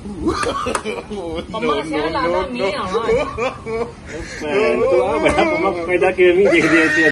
Pemasaran dah ni, Betul apa? Apa mak kau dah kira ni je dia.